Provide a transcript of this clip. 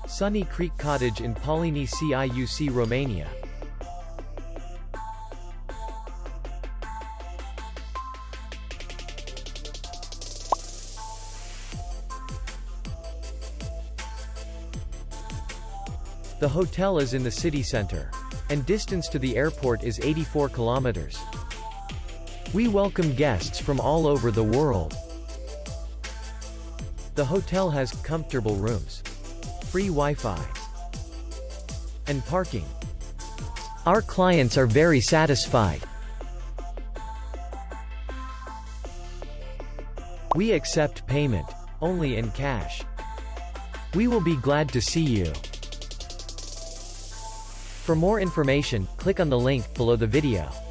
Sunny Creek Cottage in Pauleni-Ciuc, Romania. The hotel is in the city center, and distance to the airport is 84 kilometers. We welcome guests from all over the world. The hotel has comfortable rooms, free Wi-Fi, and parking. Our clients are very satisfied. We accept payment only in cash. We will be glad to see you. For more information, click on the link below the video.